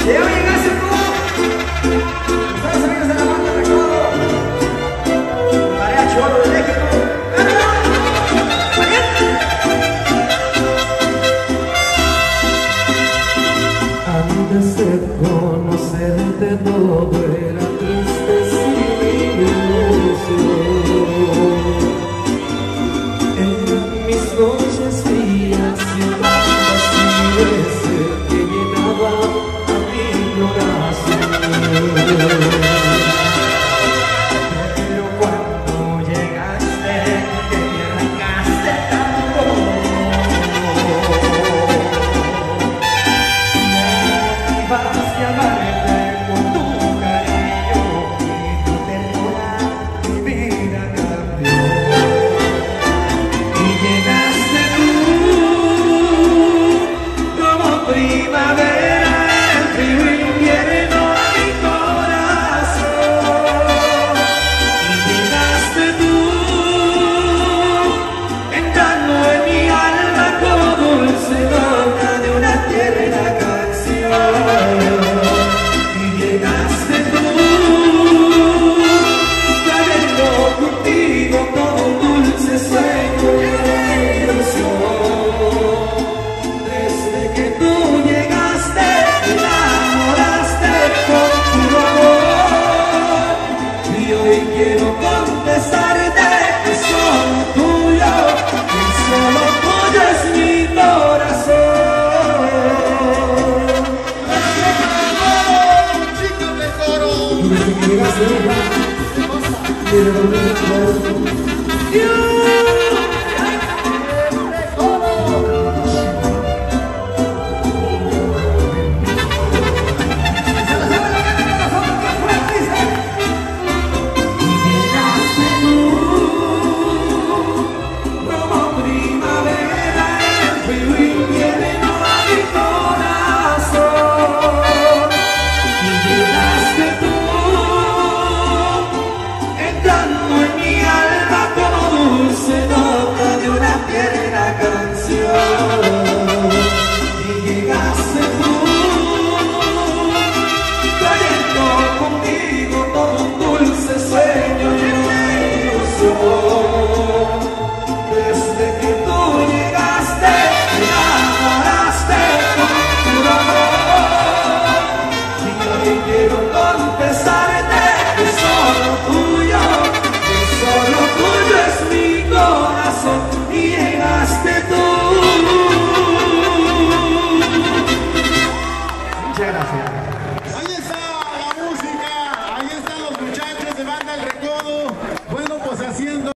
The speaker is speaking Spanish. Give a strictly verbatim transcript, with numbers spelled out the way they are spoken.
Ya llegaste tú. Todos los amigos de la banda de Recodo. Mariachi Oro de México. Antes de conocerte todo era triste sin ilusión. En mis noches frías y vacías que llenaba a mi corazón. Pero cuando llegaste, te arrancaste tanto. Vas a amarte con tu cariño y tu ternura, mi vida cambió. Y llegaste tú como primavera, el frío invierno a mi corazón. Y llegaste tú entrando en mi alma como dulce nota de una tierna canción. Y llegaste tú trayendo contigo todo un dulce sueño de ilusión. Desde que tú llegaste me enamoraste con tu amor. Y hoy quiero confesarte que soy tuyo, que solo tuyo es mi corazón. Chicos de coro. Y desde que llegaste quiero volver a Como primavera, el frío invierno a mi corazón. Y llegaste tú entrando en mi alma como dulce nota de una tierna canción. Y llegaste tú trayendo contigo todo un dulce sueño y una ilusión. Desde que tú llegaste me enamoraste con tu amor. Y hoy quiero confesarte que solo tuyo, que solo tuyo es mi corazón. Y llegaste tú. Muchas gracias. Ahí está la música, ahí están los muchachos de Banda El Recodo. Bueno, pues haciendo